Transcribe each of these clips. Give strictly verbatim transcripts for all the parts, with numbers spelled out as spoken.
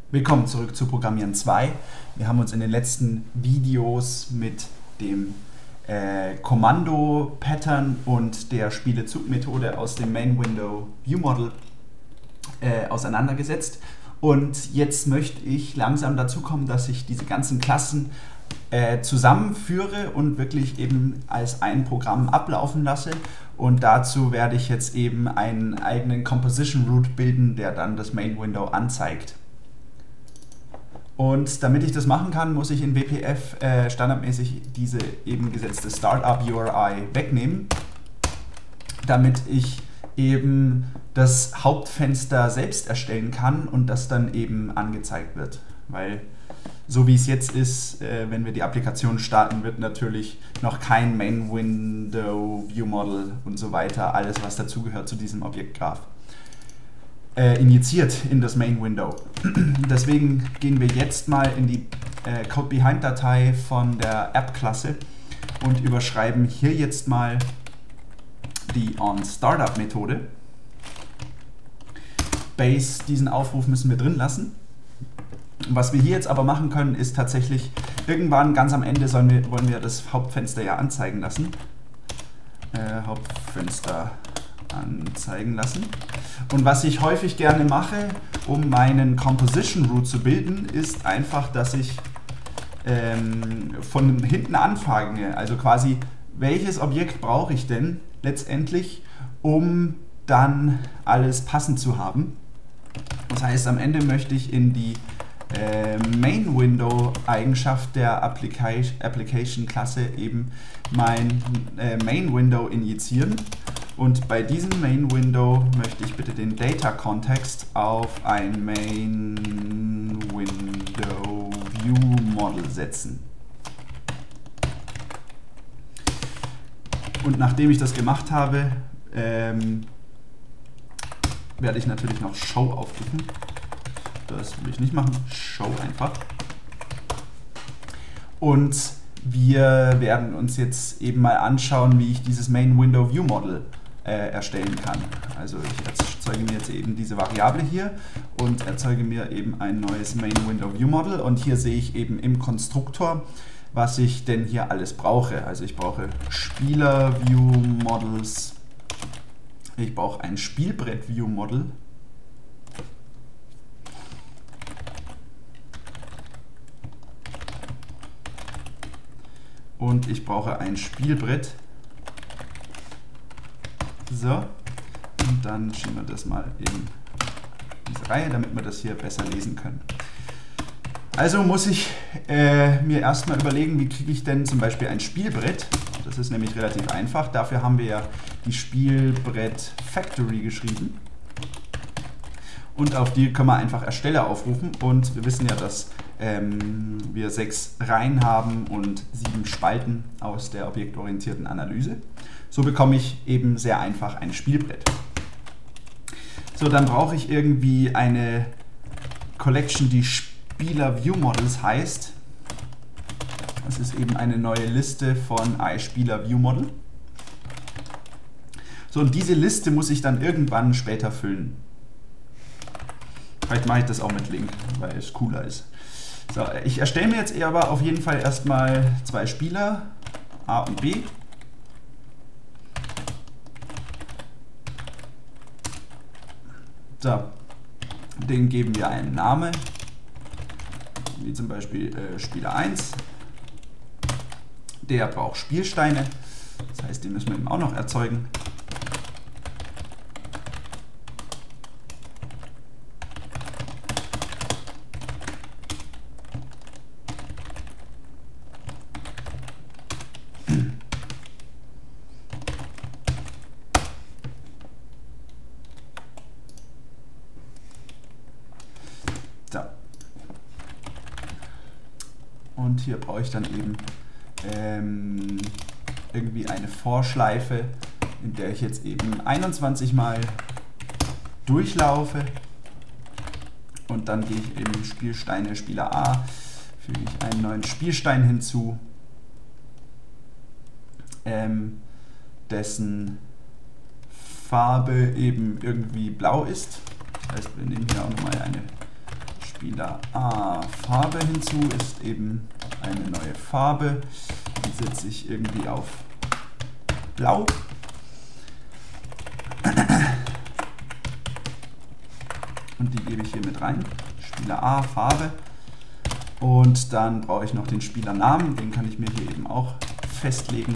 Willkommen zurück zu Programmieren zwei. Wir haben uns in den letzten Videos mit dem äh, Kommando-Pattern und der Spielezug-Methode aus dem Main-Window-View-Model äh, auseinandergesetzt. Und jetzt möchte ich langsam dazu kommen, dass ich diese ganzen Klassen äh, zusammenführe und wirklich eben als ein Programm ablaufen lasse. Und dazu werde ich jetzt eben einen eigenen Composition Root bilden, der dann das Main-Window anzeigt. Und damit ich das machen kann, muss ich in W P F äh, standardmäßig diese eben gesetzte Startup-U R I wegnehmen, damit ich eben das Hauptfenster selbst erstellen kann und das dann eben angezeigt wird. Weil so wie es jetzt ist, äh, wenn wir die Applikation starten, wird natürlich noch kein Main-Window, View-Model und so weiter, alles was dazugehört zu diesem Objektgraph, Äh, injiziert in das Main-Window. Deswegen gehen wir jetzt mal in die äh, Code-Behind-Datei von der App-Klasse und überschreiben hier jetzt mal die onStartup-Methode. Base, diesen Aufruf müssen wir drin lassen. Was wir hier jetzt aber machen können, ist tatsächlich, irgendwann ganz am Ende sollen wir, wollen wir das Hauptfenster ja anzeigen lassen. Äh, Hauptfenster anzeigen lassen. Und was ich häufig gerne mache, um meinen Composition Root zu bilden, ist einfach, dass ich ähm, von hinten anfange. Also quasi, welches Objekt brauche ich denn letztendlich, um dann alles passend zu haben. Das heißt, am Ende möchte ich in die äh, Main-Window-Eigenschaft der Application-Klasse eben mein äh, Main-Window injizieren. Und bei diesem Main-Window möchte ich bitte den Data-Kontext auf ein Main-Window-View-Model setzen. Und nachdem ich das gemacht habe, ähm, werde ich natürlich noch Show aufrufen. Das will ich nicht machen. Show einfach. Und wir werden uns jetzt eben mal anschauen, wie ich dieses Main-Window-View-Model äh, erstellen kann. Also ich erzeuge mir jetzt eben diese Variable hier und erzeuge mir eben ein neues Main-Window-View-Model. Und hier sehe ich eben im Konstruktor, was ich denn hier alles brauche. Also ich brauche Spieler-View-Models, ich brauche ein Spielbrett-View-Model, und ich brauche ein Spielbrett. So, und dann schieben wir das mal in diese Reihe, damit wir das hier besser lesen können. Also muss ich äh, mir erstmal überlegen, wie kriege ich denn zum Beispiel ein Spielbrett. Das ist nämlich relativ einfach. Dafür haben wir ja die Spielbrett Factory geschrieben. Und auf die können wir einfach Ersteller aufrufen. Und wir wissen ja, dass ähm, wir sechs Reihen haben und sieben Spalten aus der objektorientierten Analyse. So bekomme ich eben sehr einfach ein Spielbrett. So, dann brauche ich irgendwie eine Collection, die Spieler-View-Models heißt. Das ist eben eine neue Liste von iSpieler-View-Model. So, und diese Liste muss ich dann irgendwann später füllen. Vielleicht mache ich das auch mit Link, weil es cooler ist. So, ich erstelle mir jetzt eher aber auf jeden Fall erstmal zwei Spieler, A und B. So, denen geben wir einen Namen, wie zum Beispiel äh, Spieler eins. Der braucht Spielsteine, das heißt, die müssen wir eben auch noch erzeugen. So. Und hier brauche ich dann eben ähm, irgendwie eine Vorschleife, in der ich jetzt eben einundzwanzig Mal durchlaufe. Und dann gehe ich eben Spielsteine Spieler A, füge ich einen neuen Spielstein hinzu, ähm, dessen Farbe eben irgendwie blau ist. Das heißt, wir nehmen hier auch nochmal eine Spieler Spieler A Farbe hinzu, ist eben eine neue Farbe. Die setze ich irgendwie auf Blau. Und die gebe ich hier mit rein. Spieler A Farbe. Und dann brauche ich noch den Spielernamen, den kann ich mir hier eben auch festlegen.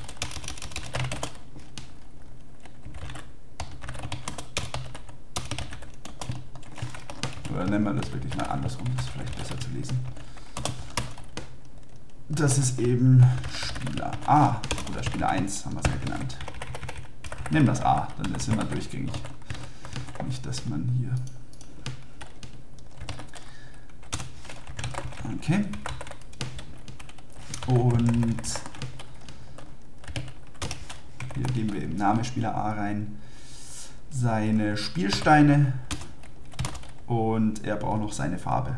Oder nennen wir das wirklich mal andersrum, das ist vielleicht besser zu lesen. Das ist eben Spieler A oder Spieler eins, haben wir es ja genannt. Nehmen wir das A, dann ist immer durchgängig. Nicht, dass man hier... Okay. Und hier geben wir eben Name Spieler A rein, seine Spielsteine und er braucht noch seine Farbe.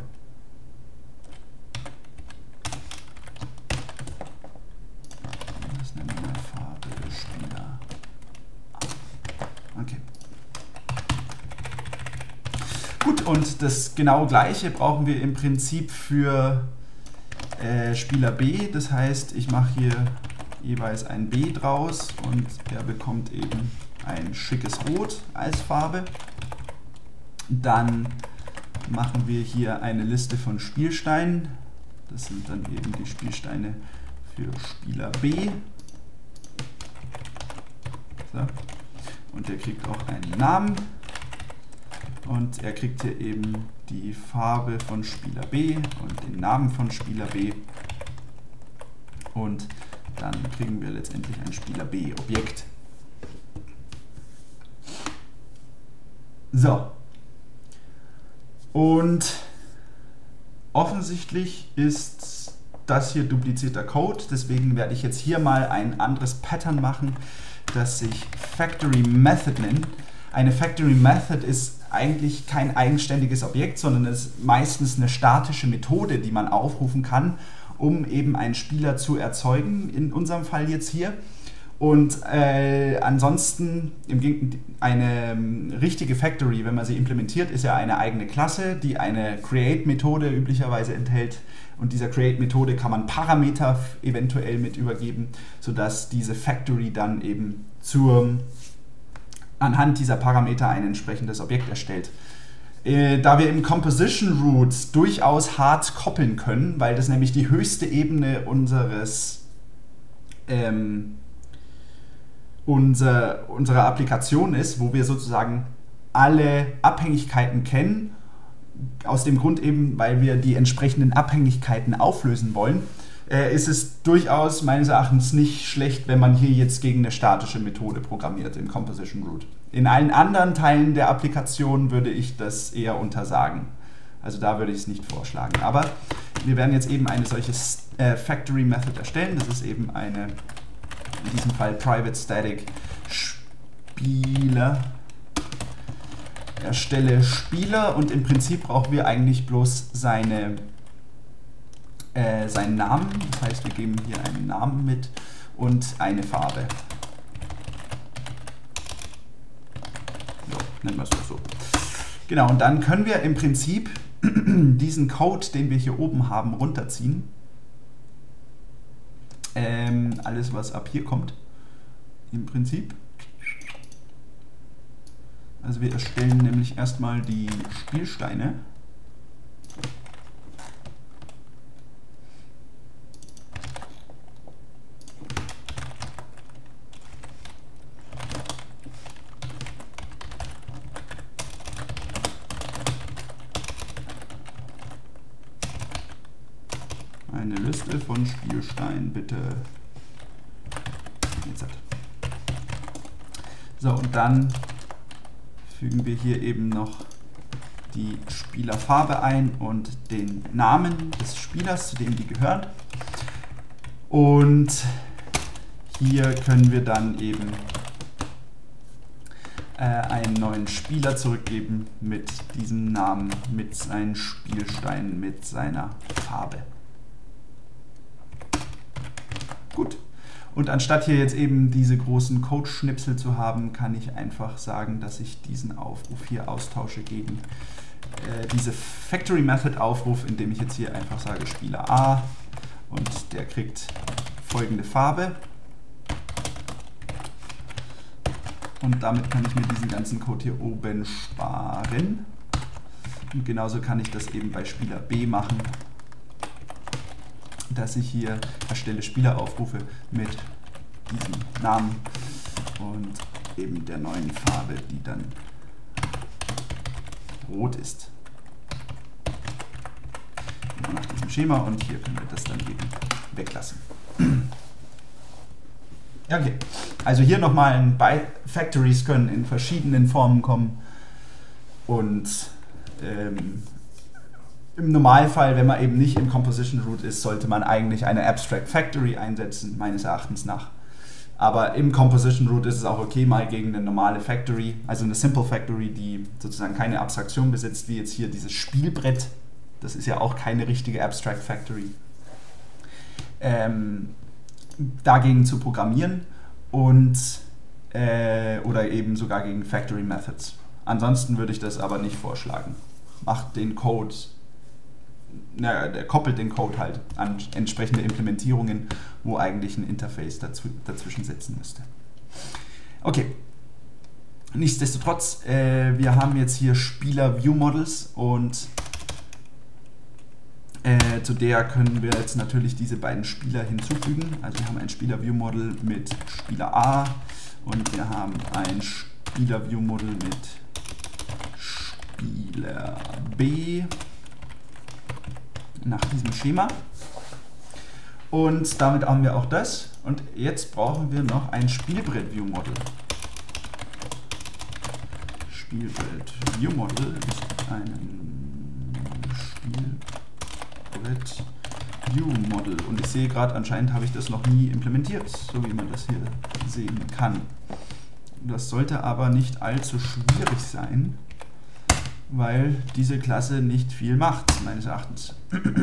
Das nennen wir Farbe Spieler A. Okay. Gut, und das genau gleiche brauchen wir im Prinzip für äh, Spieler B. Das heißt, ich mache hier jeweils ein B draus und er bekommt eben ein schickes Rot als Farbe. Dann machen wir hier eine Liste von Spielsteinen. Das sind dann eben die Spielsteine für Spieler B. So. Und der kriegt auch einen Namen. Und er kriegt hier eben die Farbe von Spieler B und den Namen von Spieler B. Und dann kriegen wir letztendlich ein Spieler B-Objekt. So. Und offensichtlich ist das hier duplizierter Code. Deswegen werde ich jetzt hier mal ein anderes Pattern machen, das sich Factory Method nennt. Eine Factory Method ist eigentlich kein eigenständiges Objekt, sondern ist meistens eine statische Methode, die man aufrufen kann, um eben einen Spieler zu erzeugen, in unserem Fall jetzt hier. Und äh, ansonsten im Gegenteil, eine ähm, richtige Factory, wenn man sie implementiert, ist ja eine eigene Klasse, die eine Create-Methode üblicherweise enthält. Und dieser Create-Methode kann man Parameter eventuell mit übergeben, sodass diese Factory dann eben zur anhand dieser Parameter ein entsprechendes Objekt erstellt. Äh, da wir im Composition Roots durchaus hart koppeln können, weil das nämlich die höchste Ebene unseres, ähm, unser, unserer Applikation ist, wo wir sozusagen alle Abhängigkeiten kennen, aus dem Grund eben, weil wir die entsprechenden Abhängigkeiten auflösen wollen, äh, ist es durchaus meines Erachtens nicht schlecht, wenn man hier jetzt gegen eine statische Methode programmiert im Composition Root. In allen anderen Teilen der Applikation würde ich das eher untersagen. Also da würde ich es nicht vorschlagen. Aber wir werden jetzt eben eine solche äh, Factory Method erstellen. Das ist eben eine, in diesem Fall Private Static Spieler. Erstelle Spieler und im Prinzip brauchen wir eigentlich bloß seine, äh, seinen Namen. Das heißt, wir geben hier einen Namen mit und eine Farbe. So, nennen wir es doch so. Genau, und dann können wir im Prinzip diesen Code, den wir hier oben haben, runterziehen. Ähm, alles, was ab hier kommt, im Prinzip. Also wir erstellen nämlich erstmal die Spielsteine. Eine Liste von Spielsteinen, bitte. Jetzt. So, und dann fügen wir hier eben noch die Spielerfarbe ein und den Namen des Spielers, zu dem die gehört. Und hier können wir dann eben äh, einen neuen Spieler zurückgeben mit diesem Namen, mit seinen Spielsteinen, mit seiner Farbe. Gut. Und anstatt hier jetzt eben diese großen Code-Schnipsel zu haben, kann ich einfach sagen, dass ich diesen Aufruf hier austausche gegen äh, diese Factory Method aufrufe, indem ich jetzt hier einfach sage Spieler A und der kriegt folgende Farbe. Und damit kann ich mir diesen ganzen Code hier oben sparen. Und genauso kann ich das eben bei Spieler B machen, dass ich hier erstelle Spieleraufrufe mit diesem Namen und eben der neuen Farbe, die dann rot ist. Nach diesem Schema, und hier können wir das dann eben weglassen. Okay, also hier nochmal ein By Factories können in verschiedenen Formen kommen und ähm, im Normalfall, wenn man eben nicht im Composition Root ist, sollte man eigentlich eine Abstract Factory einsetzen, meines Erachtens nach. Aber im Composition Root ist es auch okay, mal gegen eine normale Factory, also eine Simple Factory, die sozusagen keine Abstraktion besitzt, wie jetzt hier dieses Spielbrett. Das ist ja auch keine richtige Abstract Factory. Ähm, dagegen zu programmieren und äh, oder eben sogar gegen Factory Methods. Ansonsten würde ich das aber nicht vorschlagen. Macht den Code, na, der koppelt den Code halt an entsprechende Implementierungen, wo eigentlich ein Interface dazu, dazwischen setzen müsste. Okay. Nichtsdestotrotz, äh, wir haben jetzt hier Spieler View Models und Äh, zu der können wir jetzt natürlich diese beiden Spieler hinzufügen. Also wir haben ein Spieler-View-Model mit Spieler A und wir haben ein Spieler-View-Model mit Spieler B nach diesem Schema. Und damit haben wir auch das. Und jetzt brauchen wir noch ein Spielbrett-View-Model. Spielbrett-View-Model ist ein Spiel View Model, und ich sehe gerade, anscheinend habe ich das noch nie implementiert, so wie man das hier sehen kann. Das sollte aber nicht allzu schwierig sein, weil diese Klasse nicht viel macht, meines Erachtens.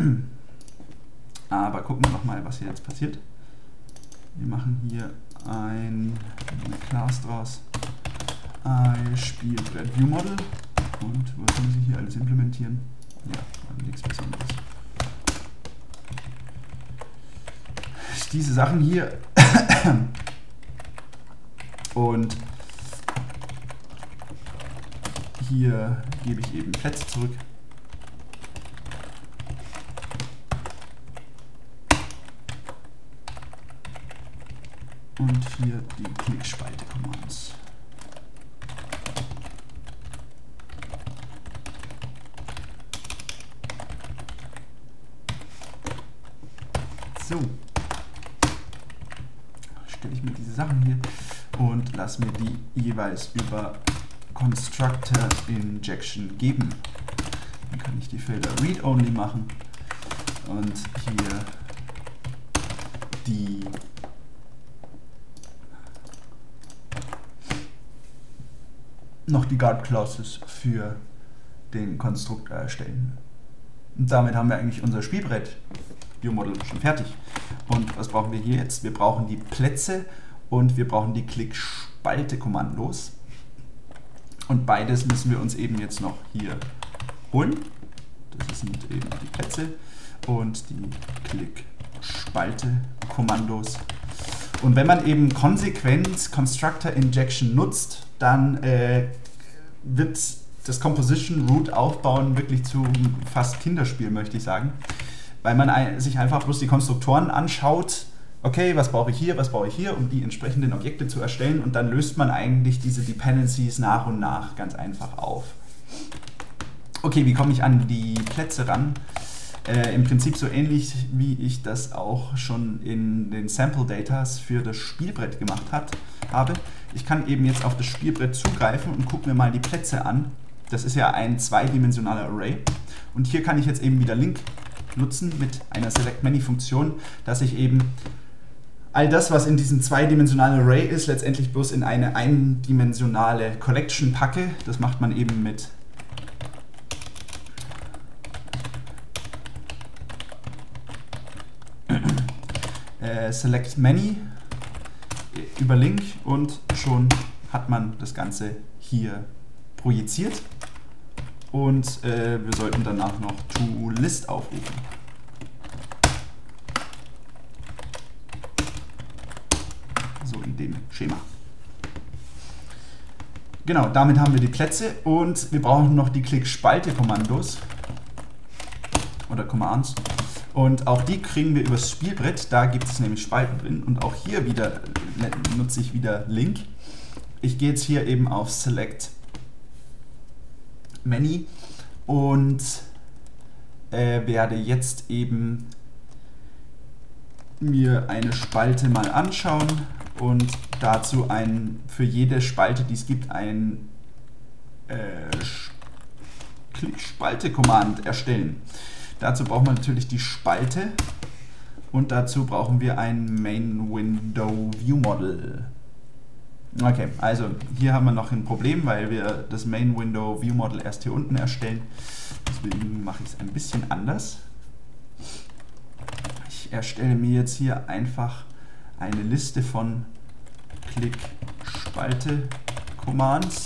Aber gucken wir noch mal, was hier jetzt passiert. Wir machen hier ein, eine Class draus, ein Spielbrett View Model, und was muss ich hier alles implementieren? Ja, nichts Besonderes. Diese Sachen hier und hier gebe ich eben Plätze zurück. Und hier die Klickspalte-Commands. So. Stelle ich mir diese Sachen hier und lasse mir die jeweils über Constructor Injection geben. Dann kann ich die Felder Read-Only machen und hier die noch die Guard Clauses für den Konstruktor erstellen. Und damit haben wir eigentlich unser Spielbrett View-Model schon fertig. Und was brauchen wir hier jetzt? Wir brauchen die Plätze und wir brauchen die Klick-Spalte-Kommandos. Und beides müssen wir uns eben jetzt noch hier holen. Das sind eben die Plätze und die Klick-Spalte-Kommandos. Und wenn man eben konsequent Constructor Injection nutzt, dann äh, wird das Composition Root aufbauen wirklich zu fast Kinderspiel, möchte ich sagen. Weil man sich einfach bloß die Konstruktoren anschaut, okay, was brauche ich hier, was brauche ich hier, um die entsprechenden Objekte zu erstellen, und dann löst man eigentlich diese Dependencies nach und nach ganz einfach auf. Okay, wie komme ich an die Plätze ran? Äh, Im Prinzip so ähnlich, wie ich das auch schon in den Sample Datas für das Spielbrett gemacht hat, habe. Ich kann eben jetzt auf das Spielbrett zugreifen und gucke mir mal die Plätze an. Das ist ja ein zweidimensionaler Array. Und hier kann ich jetzt eben wieder Link nutzen mit einer Select-Many-Funktion, dass ich eben all das, was in diesem zweidimensionalen Array ist, letztendlich bloß in eine eindimensionale Collection packe. Das macht man eben mit äh, Select-Many über Link, und schon hat man das Ganze hier projiziert. und äh, wir sollten danach noch ToList aufrufen. So in dem Schema. Genau, damit haben wir die Plätze und wir brauchen noch die Klick-Spalte-Kommandos oder Commands. Und auch die kriegen wir übers Spielbrett, da gibt es nämlich Spalten drin. Und auch hier wieder nutze ich wieder Link. Ich gehe jetzt hier eben auf Select Many und äh, werde jetzt eben mir eine Spalte mal anschauen und dazu ein, für jede Spalte, die es gibt, ein äh, Klick-Spalte-Command erstellen. Dazu braucht man natürlich die Spalte und dazu brauchen wir ein Main Window View Model. Okay, also hier haben wir noch ein Problem, weil wir das Main Window View Model erst hier unten erstellen. Deswegen mache ich es ein bisschen anders. Ich erstelle mir jetzt hier einfach eine Liste von Klick-Spalte-Commands.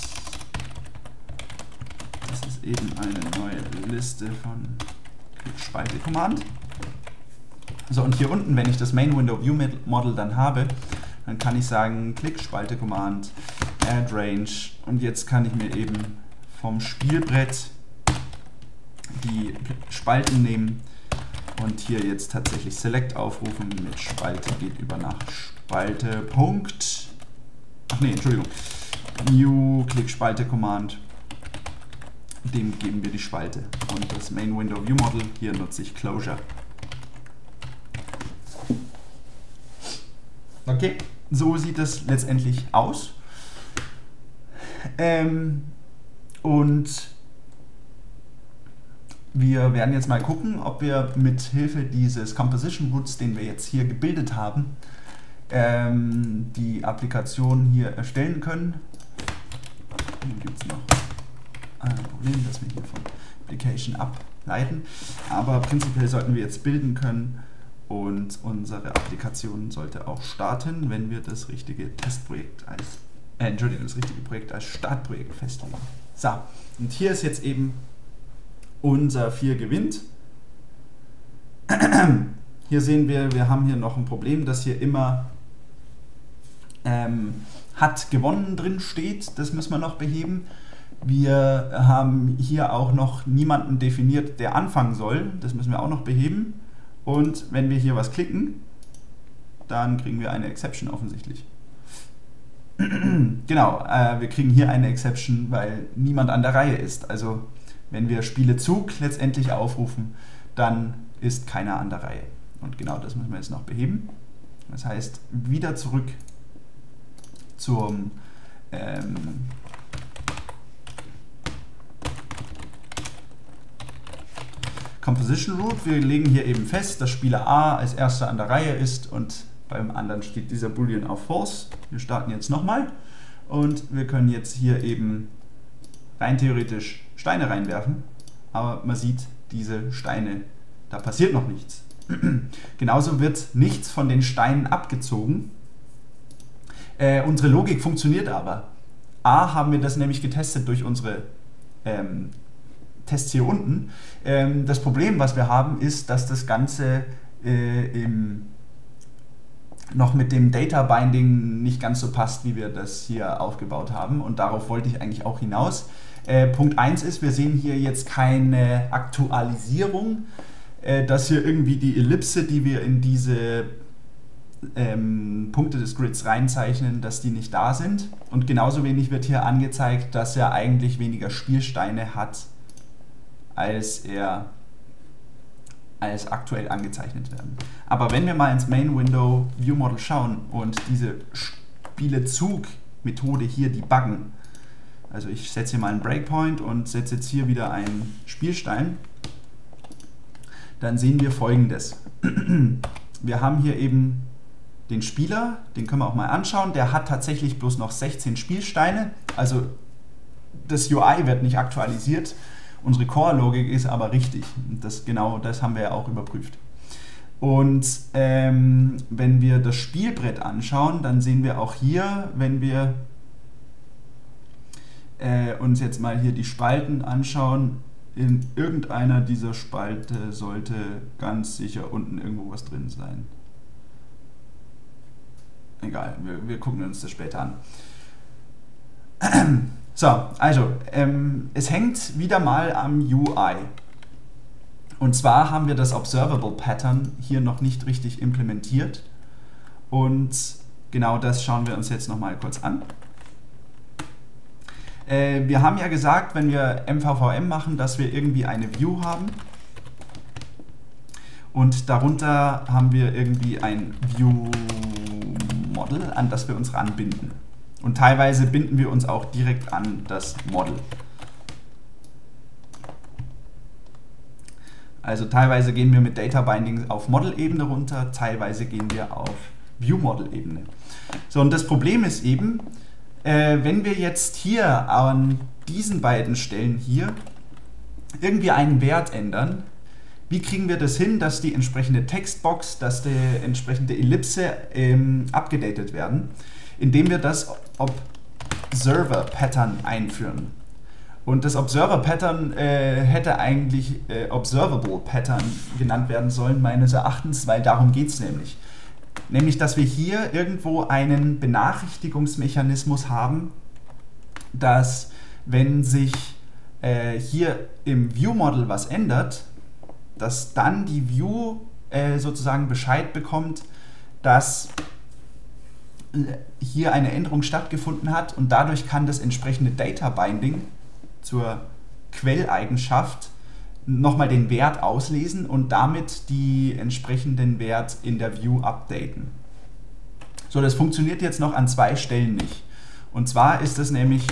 Das ist eben eine neue Liste von Spalte-Command. So, und hier unten, wenn ich das Main Window View Model dann habe, dann kann ich sagen Klick-Spalte-Command, Add Range, und jetzt kann ich mir eben vom Spielbrett die Spalten nehmen und hier jetzt tatsächlich Select aufrufen mit Spalte geht über nach Spalte. Punkt. Ach nee, Entschuldigung. New Klick-Spalte-Command. Dem geben wir die Spalte. Und das Main Window View Model, hier nutze ich Closure. Okay, so sieht das letztendlich aus. Ähm, und wir werden jetzt mal gucken, ob wir mit Hilfe dieses Composition Roots, den wir jetzt hier gebildet haben, ähm, die Applikation hier erstellen können. Hier gibt es noch ein Problem, dass wir hier von Application ableiten, aber prinzipiell sollten wir jetzt bilden können und unsere Applikation sollte auch starten, wenn wir das richtige Testprojekt als, äh, Entschuldigung, das richtige Projekt als Startprojekt festlegen. So, und hier ist jetzt eben unser vier gewinnt. Hier sehen wir, wir haben hier noch ein Problem, dass hier immer ähm, hat gewonnen drin steht, das müssen wir noch beheben. Wir haben hier auch noch niemanden definiert, der anfangen soll. Das müssen wir auch noch beheben. Und wenn wir hier was klicken, dann kriegen wir eine Exception offensichtlich. Genau, äh, wir kriegen hier eine Exception, weil niemand an der Reihe ist. Also wenn wir Spielezug letztendlich aufrufen, dann ist keiner an der Reihe. Und genau das müssen wir jetzt noch beheben. Das heißt, wieder zurück zum ähm, Composition Root. Wir legen hier eben fest, dass Spieler A als erster an der Reihe ist und beim anderen steht dieser Boolean auf False. Wir starten jetzt nochmal und wir können jetzt hier eben rein theoretisch Steine reinwerfen, aber man sieht diese Steine, da passiert noch nichts. Genauso wird nichts von den Steinen abgezogen. Äh, unsere Logik funktioniert aber. A, haben wir das nämlich getestet durch unsere ähm, Tests hier unten. Ähm, das Problem, was wir haben, ist, dass das Ganze äh, im, noch mit dem Data Binding nicht ganz so passt, wie wir das hier aufgebaut haben. Und darauf wollte ich eigentlich auch hinaus. Äh, Punkt eins ist, wir sehen hier jetzt keine Aktualisierung, äh, dass hier irgendwie die Ellipse, die wir in diese ähm, Punkte des Grids reinzeichnen, dass die nicht da sind. Und genauso wenig wird hier angezeigt, dass er eigentlich weniger Spielsteine hat, als er als aktuell angezeichnet werden. Aber wenn wir mal ins Main Window View Model schauen und diese Spielezug-Methode hier debuggen, also ich setze hier mal einen Breakpoint und setze jetzt hier wieder einen Spielstein, dann sehen wir Folgendes. Wir haben hier eben den Spieler, den können wir auch mal anschauen, der hat tatsächlich bloß noch sechzehn Spielsteine, also das U I wird nicht aktualisiert. Unsere Core-Logik ist aber richtig. Das, genau das haben wir ja auch überprüft. Und ähm, wenn wir das Spielbrett anschauen, dann sehen wir auch hier, wenn wir äh, uns jetzt mal hier die Spalten anschauen, in irgendeiner dieser Spalte sollte ganz sicher unten irgendwo was drin sein. Egal, wir, wir gucken uns das später an. So, also, ähm, es hängt wieder mal am U I. Und zwar haben wir das Observable Pattern hier noch nicht richtig implementiert. Und genau das schauen wir uns jetzt nochmal kurz an. Äh, wir haben ja gesagt, wenn wir M V V M machen, dass wir irgendwie eine View haben. Und darunter haben wir irgendwie ein View-Model, an das wir uns ranbinden. Und teilweise binden wir uns auch direkt an das Model. Also teilweise gehen wir mit Data Binding auf Model-Ebene runter, teilweise gehen wir auf View-Model-Ebene. So, und das Problem ist eben, äh, wenn wir jetzt hier an diesen beiden Stellen hier irgendwie einen Wert ändern, wie kriegen wir das hin, dass die entsprechende Textbox, dass die entsprechende Ellipse ähm, abgedatet werden, indem wir das Observer-Pattern einführen. Und das Observer-Pattern äh, hätte eigentlich äh, Observable-Pattern genannt werden sollen, meines Erachtens, weil darum geht es nämlich. Nämlich, dass wir hier irgendwo einen Benachrichtigungsmechanismus haben, dass wenn sich äh, hier im View-Model was ändert, dass dann die View äh, sozusagen Bescheid bekommt, dass hier eine Änderung stattgefunden hat und dadurch kann das entsprechende Data Binding zur Quelleigenschaft nochmal den Wert auslesen und damit die entsprechenden Wert in der View updaten. So, das funktioniert jetzt noch an zwei Stellen nicht. Und zwar ist es nämlich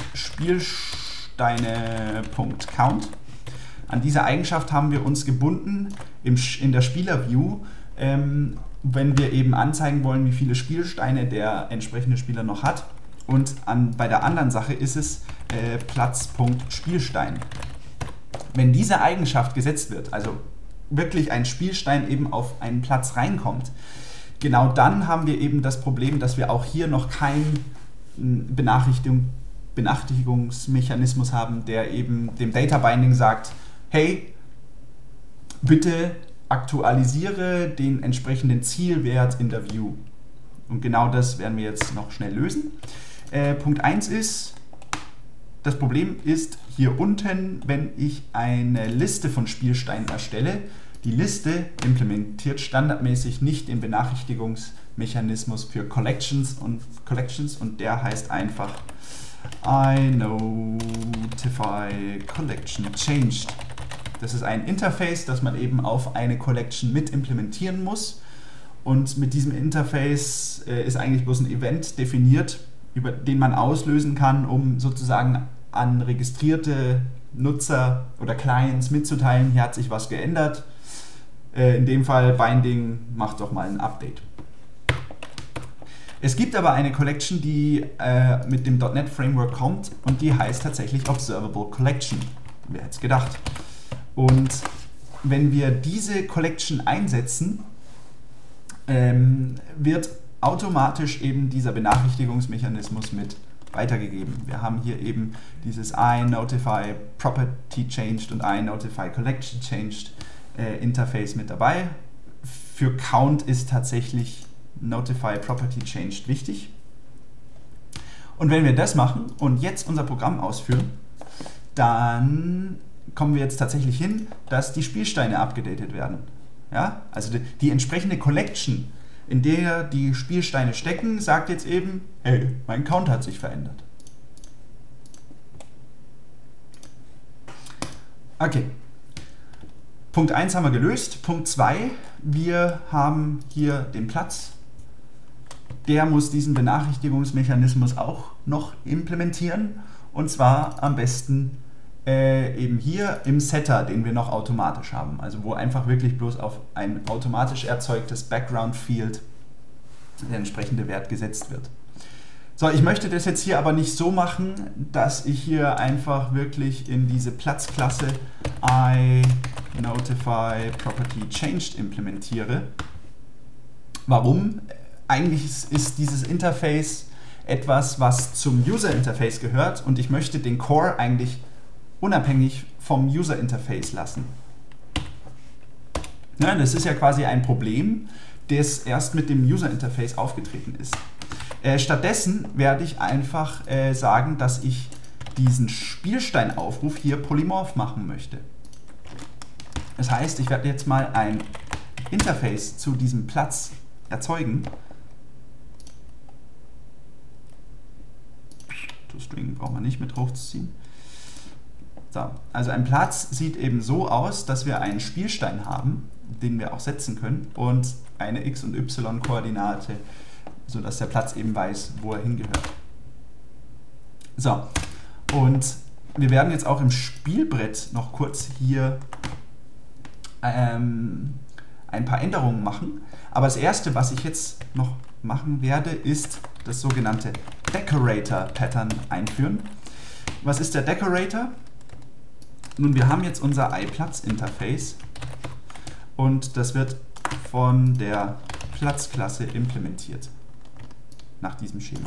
Spielsteine.count. An diese Eigenschaft haben wir uns gebunden im, in der Spieler-View, ähm, wenn wir eben anzeigen wollen, wie viele Spielsteine der entsprechende Spieler noch hat. Und an, bei der anderen Sache ist es äh, Platz.Spielstein. Wenn diese Eigenschaft gesetzt wird, also wirklich ein Spielstein eben auf einen Platz reinkommt, genau dann haben wir eben das Problem, dass wir auch hier noch keinen Benachrichtigung, Benachrichtigungsmechanismus haben, der eben dem Data Binding sagt, hey, bitte aktualisiere den entsprechenden Zielwert in der View. Und genau das werden wir jetzt noch schnell lösen. Äh, Punkt eins ist, das Problem ist hier unten, wenn ich eine Liste von Spielsteinen erstelle, die Liste implementiert standardmäßig nicht den Benachrichtigungsmechanismus für Collections und, Collections und der heißt einfach I notify collection changed. Das ist ein Interface, das man eben auf eine Collection mit implementieren muss. Und mit diesem Interface äh, ist eigentlich bloß ein Event definiert, über den man auslösen kann, um sozusagen an registrierte Nutzer oder Clients mitzuteilen, hier hat sich was geändert. Äh, in dem Fall Binding macht doch mal ein Update. Es gibt aber eine Collection, die äh, mit dem .NET Framework kommt und die heißt tatsächlich Observable Collection. Wer hätte es gedacht? Und wenn wir diese Collection einsetzen, ähm, wird automatisch eben dieser Benachrichtigungsmechanismus mit weitergegeben. Wir haben hier eben dieses I notify property changed und I notify collection changed äh, Interface mit dabei. Für Count ist tatsächlich notify property changed wichtig. Und wenn wir das machen und jetzt unser Programm ausführen, dann kommen wir jetzt tatsächlich hin, dass die Spielsteine abgedatet werden. Ja? Also die, die entsprechende Collection, in der die Spielsteine stecken, sagt jetzt eben, hey, mein Count hat sich verändert. Okay. Punkt eins haben wir gelöst. Punkt zwei, wir haben hier den Platz. Der muss diesen Benachrichtigungsmechanismus auch noch implementieren. Und zwar am besten Äh, eben hier im Setter, den wir noch automatisch haben, also wo einfach wirklich bloß auf ein automatisch erzeugtes Background Field der entsprechende Wert gesetzt wird. So, ich möchte das jetzt hier aber nicht so machen, dass ich hier einfach wirklich in diese Platzklasse I notify property changed implementiere. Warum? Eigentlich ist, ist dieses Interface etwas, was zum User Interface gehört und ich möchte den Core eigentlich unabhängig vom User Interface lassen. Ja, das ist ja quasi ein Problem, das erst mit dem User Interface aufgetreten ist. Äh, stattdessen werde ich einfach äh, sagen, dass ich diesen Spielsteinaufruf hier polymorph machen möchte. Das heißt, ich werde jetzt mal ein Interface zu diesem Platz erzeugen. ToString brauchen wir nicht mit hochzuziehen. So, also ein Platz sieht eben so aus, dass wir einen Spielstein haben, den wir auch setzen können, und eine X- und Y-Koordinate, sodass der Platz eben weiß, wo er hingehört. So, und wir werden jetzt auch im Spielbrett noch kurz hier ähm, ein paar Änderungen machen. Aber das erste, was ich jetzt noch machen werde, ist das sogenannte Decorator-Pattern einführen. Was ist der Decorator? Nun, wir haben jetzt unser iPlatz-Interface und das wird von der Platzklasse implementiert, nach diesem Schema.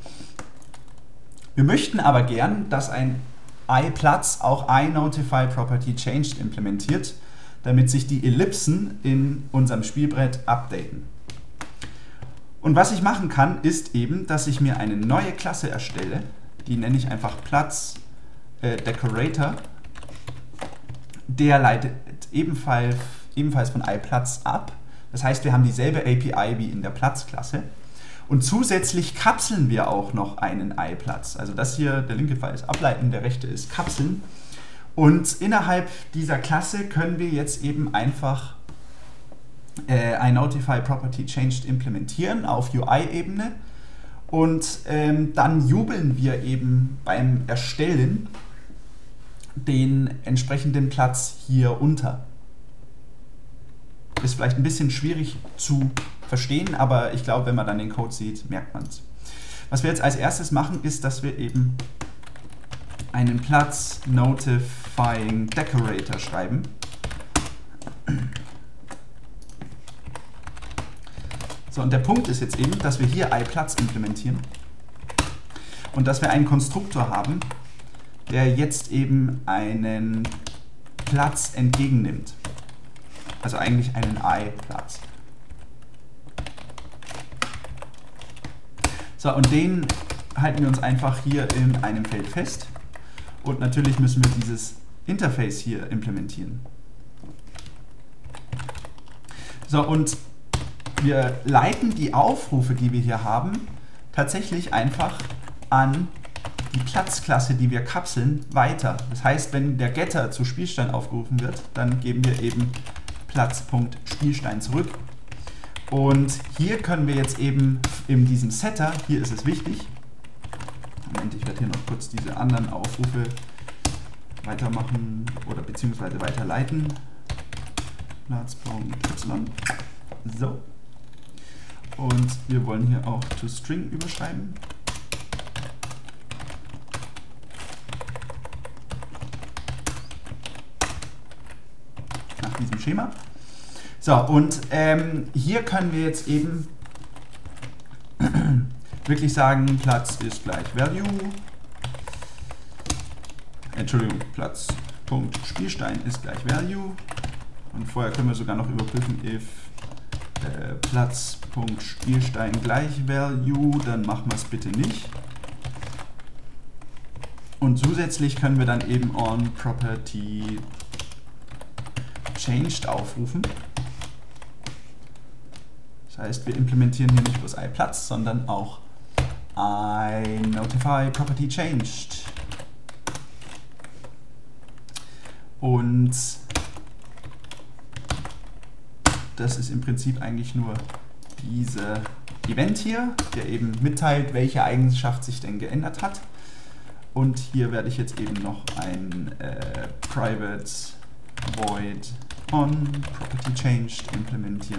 Wir möchten aber gern, dass ein iPlatz auch iNotifyPropertyChanged implementiert, damit sich die Ellipsen in unserem Spielbrett updaten. Und was ich machen kann, ist eben, dass ich mir eine neue Klasse erstelle, die nenne ich einfach Platz äh, Decorator. Der leitet ebenfalls, ebenfalls von iPlatz ab. Das heißt, wir haben dieselbe A P I wie in der Platzklasse. Und zusätzlich kapseln wir auch noch einen iPlatz. Also das hier, der linke Pfeil ist ableiten, der rechte ist kapseln. Und innerhalb dieser Klasse können wir jetzt eben einfach äh, iNotifyPropertyChanged implementieren auf U I-Ebene. Und ähm, dann jubeln wir eben beim Erstellen den entsprechenden Platz hier unter. Ist vielleicht ein bisschen schwierig zu verstehen, aber ich glaube, wenn man dann den Code sieht, merkt man es. Was wir jetzt als erstes machen, ist, dass wir eben einen Platz Notifying Decorator schreiben. So, und der Punkt ist jetzt eben, dass wir hier iPlatz implementieren und dass wir einen Konstruktor haben, der jetzt eben einen Platz entgegennimmt. Also eigentlich einen iPlatz. So, und den halten wir uns einfach hier in einem Feld fest. Und natürlich müssen wir dieses Interface hier implementieren. So, und wir leiten die Aufrufe, die wir hier haben, tatsächlich einfach an die Platzklasse, die wir kapseln, weiter. Das heißt, wenn der Getter zu Spielstein aufgerufen wird, dann geben wir eben Platz.Spielstein zurück. Und hier können wir jetzt eben in diesem Setter, hier ist es wichtig, Moment, ich werde hier noch kurz diese anderen Aufrufe weitermachen oder beziehungsweise weiterleiten. Platz.Y. So. Und wir wollen hier auch ToString überschreiben. Nach diesem Schema. So, und ähm, hier können wir jetzt eben wirklich sagen, Platz ist gleich Value. Entschuldigung, Platz.Spielstein ist gleich Value. Und vorher können wir sogar noch überprüfen, if äh, Platz.Spielstein gleich Value, dann machen wir es bitte nicht. Und zusätzlich können wir dann eben on Property Changed aufrufen. Das heißt, wir implementieren hier nicht bloß iPlatz, sondern auch iNotifyPropertyChanged. Und das ist im Prinzip eigentlich nur dieser Event hier, der eben mitteilt, welche Eigenschaft sich denn geändert hat. Und hier werde ich jetzt eben noch ein äh, Private Void on PropertyChanged implementieren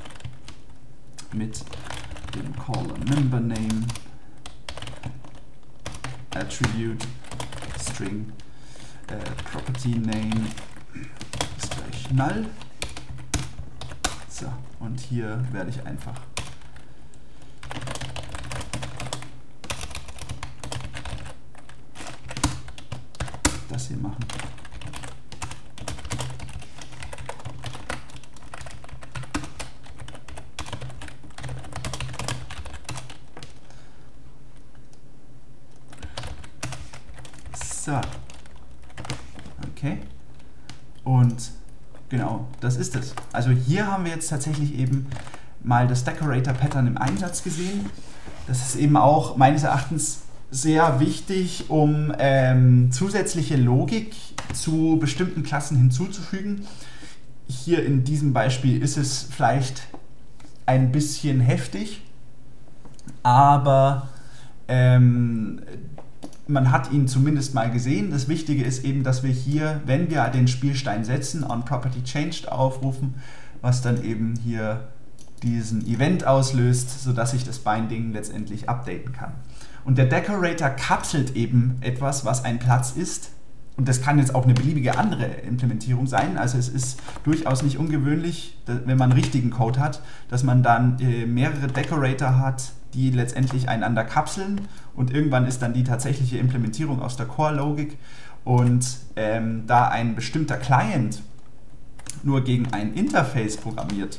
mit dem Call Member Name Attribute String äh, Property Name ist gleich null. So, und hier werde ich einfach das hier machen. So. Okay. Und genau, das ist es. Also hier haben wir jetzt tatsächlich eben mal das Decorator Pattern im Einsatz gesehen. Das ist eben auch meines Erachtens sehr wichtig, um ähm, zusätzliche Logik zu bestimmten Klassen hinzuzufügen. Hier in diesem Beispiel ist es vielleicht ein bisschen heftig, aber ähm, man hat ihn zumindest mal gesehen. Das Wichtige ist eben, dass wir hier, wenn wir den Spielstein setzen, onPropertyChanged aufrufen, was dann eben hier diesen Event auslöst, sodass ich das Binding letztendlich updaten kann. Und der Decorator kapselt eben etwas, was ein Platz ist. Und das kann jetzt auch eine beliebige andere Implementierung sein. Also es ist durchaus nicht ungewöhnlich, wenn man richtigen Code hat, dass man dann mehrere Decorator hat, die letztendlich einander kapseln. Und irgendwann ist dann die tatsächliche Implementierung aus der Core-Logik. Und ähm, da ein bestimmter Client nur gegen ein Interface programmiert,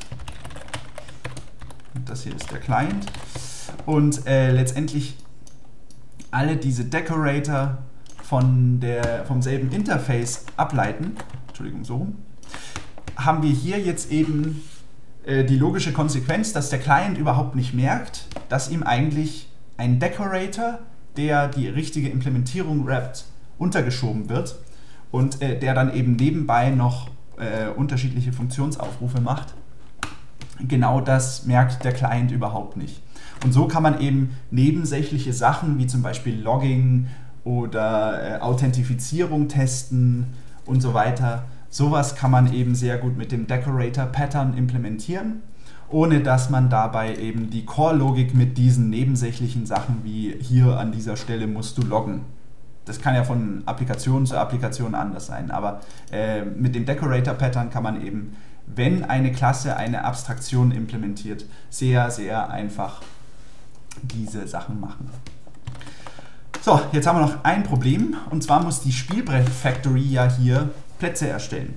das hier ist der Client, und äh, letztendlich alle diese Decorator von der, vom selben Interface ableiten, Entschuldigung, so rum, haben wir hier jetzt eben äh, die logische Konsequenz, dass der Client überhaupt nicht merkt, dass ihm eigentlich ein Decorator, der die richtige Implementierung wrappt, untergeschoben wird und äh, der dann eben nebenbei noch äh, unterschiedliche Funktionsaufrufe macht. Genau das merkt der Client überhaupt nicht. Und so kann man eben nebensächliche Sachen wie zum Beispiel Logging oder äh, Authentifizierung testen und so weiter. Sowas kann man eben sehr gut mit dem Decorator Pattern implementieren, ohne dass man dabei eben die Core-Logik mit diesen nebensächlichen Sachen wie hier an dieser Stelle musst du loggen. Das kann ja von Applikation zu Applikation anders sein, aber äh, mit dem Decorator Pattern kann man eben, wenn eine Klasse eine Abstraktion implementiert, sehr, sehr einfach diese Sachen machen. So, jetzt haben wir noch ein Problem, und zwar muss die Spielbrett-Factory ja hier Plätze erstellen.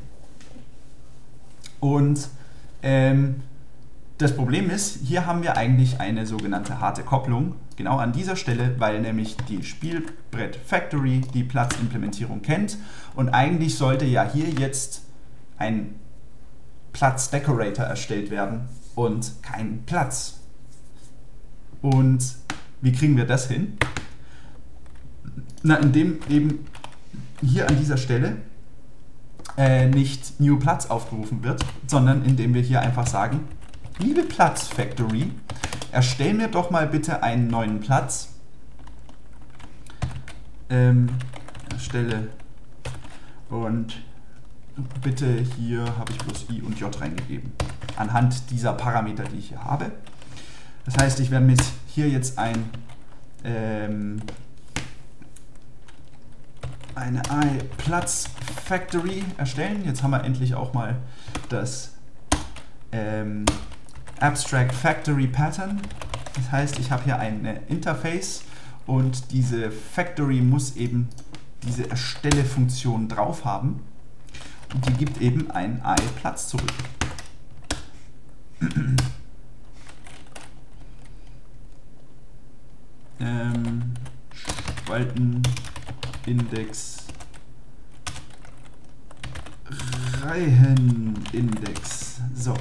Und ähm, das Problem ist, hier haben wir eigentlich eine sogenannte harte Kopplung, genau an dieser Stelle, weil nämlich die Spielbrett-Factory die Platzimplementierung kennt, und eigentlich sollte ja hier jetzt ein Platz-Decorator erstellt werden und kein Platz. Und wie kriegen wir das hin? Na, indem eben hier an dieser Stelle äh, nicht New Platz aufgerufen wird, sondern indem wir hier einfach sagen, liebe Platz-Factory, erstell mir doch mal bitte einen neuen Platz. Ähm, erstelle und bitte hier habe ich bloß I und J reingegeben, anhand dieser Parameter, die ich hier habe. Das heißt, ich werde mir hier jetzt ein, ähm, eine iPlatz-Factory erstellen. Jetzt haben wir endlich auch mal das ähm, Abstract Factory Pattern. Das heißt, ich habe hier ein Interface und diese Factory muss eben diese Erstelle-Funktion drauf haben. Und die gibt eben ein iPlatz zurück. ähm, Spaltenindex, Reihenindex. So.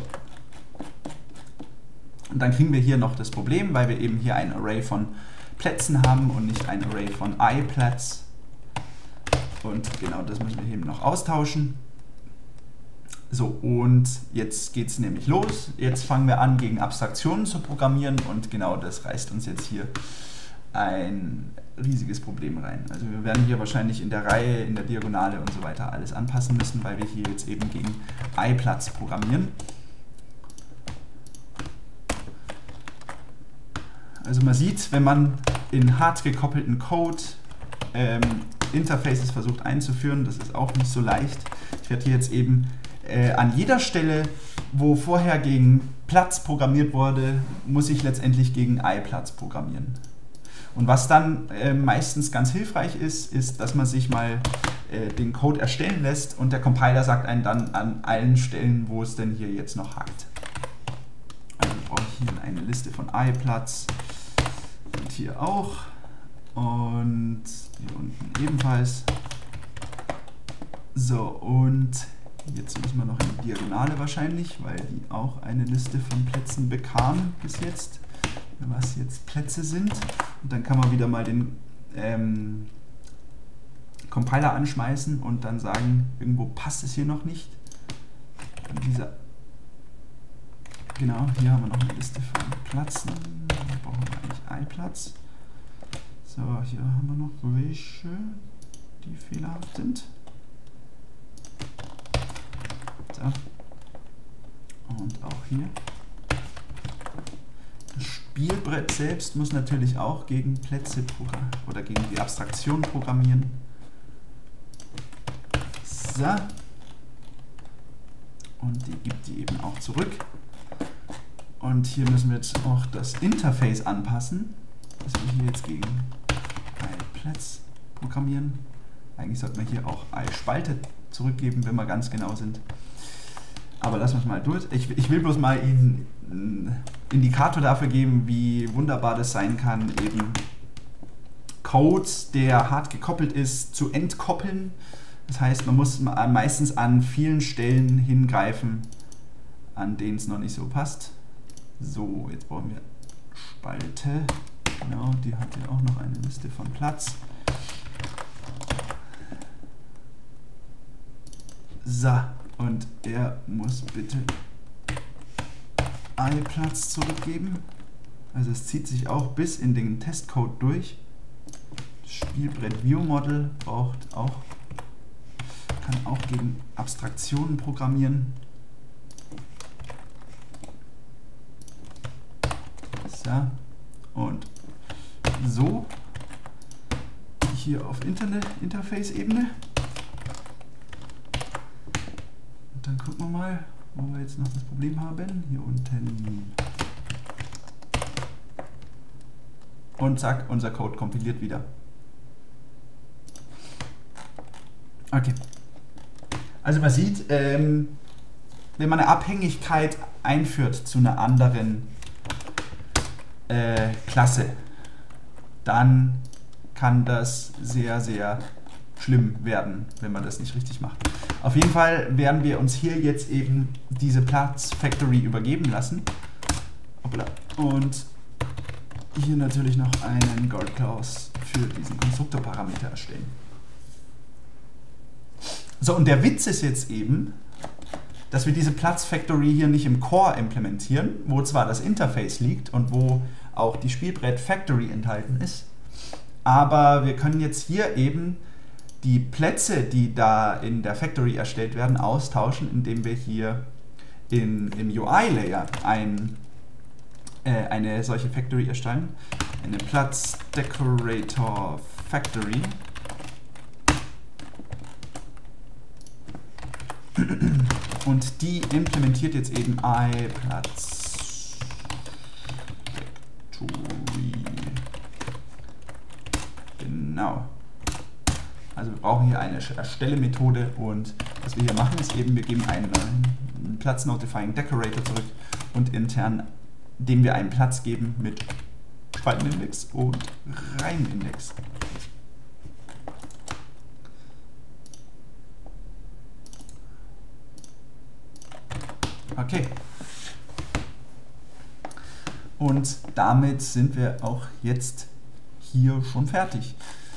Und dann kriegen wir hier noch das Problem, weil wir eben hier ein Array von Plätzen haben und nicht ein Array von iPlatz. Und genau das müssen wir eben noch austauschen. So, und jetzt geht es nämlich los. Jetzt fangen wir an, gegen Abstraktionen zu programmieren, und genau das reißt uns jetzt hier ein riesiges Problem rein. Also wir werden hier wahrscheinlich in der Reihe, in der Diagonale und so weiter alles anpassen müssen, weil wir hier jetzt eben gegen iPlatz programmieren. Also man sieht, wenn man in hart gekoppelten Code ähm, Interfaces versucht einzuführen, das ist auch nicht so leicht. Ich werde hier jetzt eben äh, an jeder Stelle, wo vorher gegen Platz programmiert wurde, muss ich letztendlich gegen iPlatz programmieren. Und was dann äh, meistens ganz hilfreich ist, ist, dass man sich mal äh, den Code erstellen lässt und der Compiler sagt einen dann an allen Stellen, wo es denn hier jetzt noch hakt. Also brauche ich hier eine Liste von I-Platz und hier auch und hier unten ebenfalls. So, und jetzt müssen wir noch in die Diagonale wahrscheinlich, weil die auch eine Liste von Plätzen bekam bis jetzt, was jetzt Plätze sind. Und dann kann man wieder mal den ähm, Compiler anschmeißen und dann sagen, irgendwo passt es hier noch nicht. Und dieser, genau, hier haben wir noch eine Liste von Plätzen. Da brauchen wir eigentlich einen Platz. So, hier haben wir noch welche, die fehlerhaft sind. So. Und auch hier. Das Spielbrett selbst muss natürlich auch gegen Plätze oder gegen die Abstraktion programmieren. So. Und die gibt die eben auch zurück. Und hier müssen wir jetzt auch das Interface anpassen, dass wir hier jetzt gegen iPlatz programmieren. Eigentlich sollte man hier auch iSpalte zurückgeben, wenn wir ganz genau sind. Aber lassen wir es mal durch. Ich, ich will bloß mal Ihnen einen Indikator dafür geben, wie wunderbar das sein kann, eben Code, der hart gekoppelt ist, zu entkoppeln. Das heißt, man muss meistens an vielen Stellen hingreifen, an denen es noch nicht so passt. So, jetzt brauchen wir Spalte. Genau, die hat hier auch noch eine Liste von Platz. So, und er muss bitte iPlatz zurückgeben. Also es zieht sich auch bis in den Testcode durch. Das Spielbrett ViewModel braucht auch, kann auch gegen Abstraktionen programmieren. So, und so hier auf Internet Interface-Ebene. Dann gucken wir mal, wo wir jetzt noch das Problem haben. Hier unten. Und zack, unser Code kompiliert wieder. Okay. Also man sieht, ähm, wenn man eine Abhängigkeit einführt zu einer anderen äh, Klasse, dann kann das sehr, sehr schlimm werden, wenn man das nicht richtig macht. Auf jeden Fall werden wir uns hier jetzt eben diese Platz Factory übergeben lassen. Und hier natürlich noch einen Guard Clause für diesen Konstruktorparameter erstellen. So, und der Witz ist jetzt eben, dass wir diese Platz Factory hier nicht im Core implementieren, wo zwar das Interface liegt und wo auch die Spielbrett Factory enthalten ist, aber wir können jetzt hier eben die Plätze, die da in der Factory erstellt werden, austauschen, indem wir hier in, im U I-Layer ein, äh, eine solche Factory erstellen. Eine Platz Decorator Factory. Und die implementiert jetzt eben iPlatz Factory. Genau. Also wir brauchen hier eine Erstelle-Methode und was wir hier machen ist eben, wir geben einen, einen Platz-Notifying Decorator zurück und intern, dem wir einen Platz geben mit Spaltenindex und Reihenindex. Okay. Und damit sind wir auch jetzt hier schon fertig.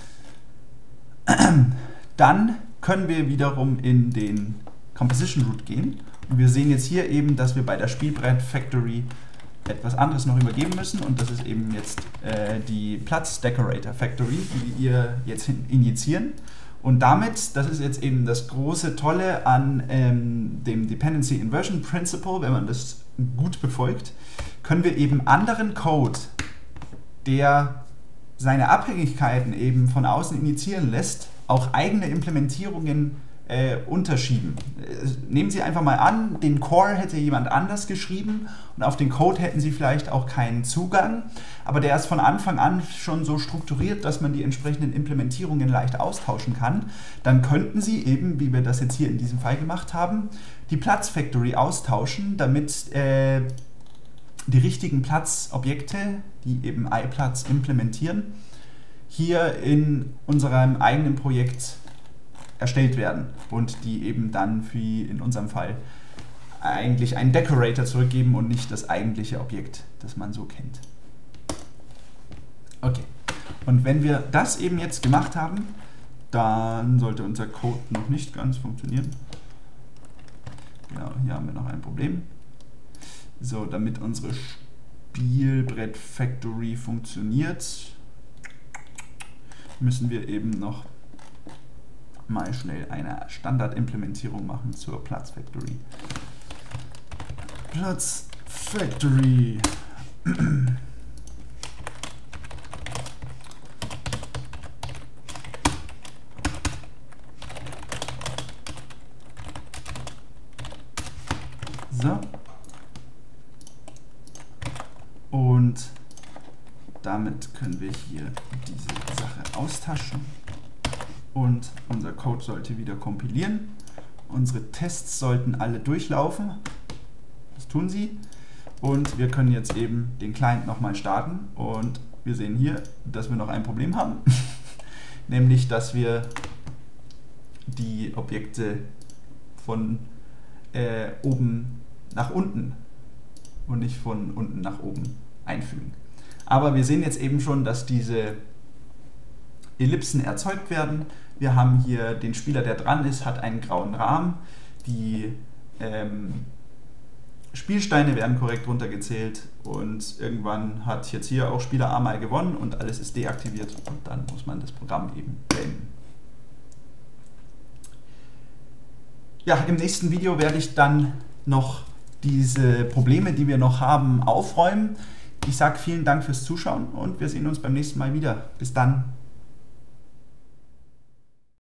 Dann können wir wiederum in den Composition Root gehen und wir sehen jetzt hier eben, dass wir bei der Spielbrett Factory etwas anderes noch übergeben müssen und das ist eben jetzt äh, die Platz Decorator Factory, die wir jetzt injizieren. Und damit, das ist jetzt eben das große Tolle an ähm, dem Dependency Inversion Principle, wenn man das gut befolgt, können wir eben anderen Code, der seine Abhängigkeiten eben von außen initiieren lässt, auch eigene Implementierungen äh, unterschieben. Äh, nehmen Sie einfach mal an, den Core hätte jemand anders geschrieben und auf den Code hätten Sie vielleicht auch keinen Zugang, aber der ist von Anfang an schon so strukturiert, dass man die entsprechenden Implementierungen leicht austauschen kann. Dann könnten Sie eben, wie wir das jetzt hier in diesem Fall gemacht haben, die Platz-Factory austauschen, damit äh, die richtigen Platzobjekte, die eben iPlatz implementieren, hier in unserem eigenen Projekt erstellt werden und die eben dann, wie in unserem Fall, eigentlich einen Decorator zurückgeben und nicht das eigentliche Objekt, das man so kennt. Okay, und wenn wir das eben jetzt gemacht haben, dann sollte unser Code noch nicht ganz funktionieren. Genau, hier haben wir noch ein Problem. So, damit unsere Spielbrett-Factory funktioniert, müssen wir eben noch mal schnell eine Standardimplementierung machen zur Platz-Factory. Platz-Factory. So. Und damit können wir hier diese Sache austaschen. Und unser Code sollte wieder kompilieren. Unsere Tests sollten alle durchlaufen. Das tun sie. Und wir können jetzt eben den Client nochmal starten. Und wir sehen hier, dass wir noch ein Problem haben. Nämlich, dass wir die Objekte von äh, oben nach unten und nicht von unten nach oben einfügen. Aber wir sehen jetzt eben schon, dass diese Ellipsen erzeugt werden. Wir haben hier den Spieler, der dran ist, hat einen grauen Rahmen. Die ähm, Spielsteine werden korrekt runtergezählt und irgendwann hat jetzt hier auch Spieler A mal gewonnen und alles ist deaktiviert und dann muss man das Programm eben beenden. Ja, im nächsten Video werde ich dann noch diese Probleme, die wir noch haben, aufräumen. Ich sage vielen Dank fürs Zuschauen und wir sehen uns beim nächsten Mal wieder. Bis dann.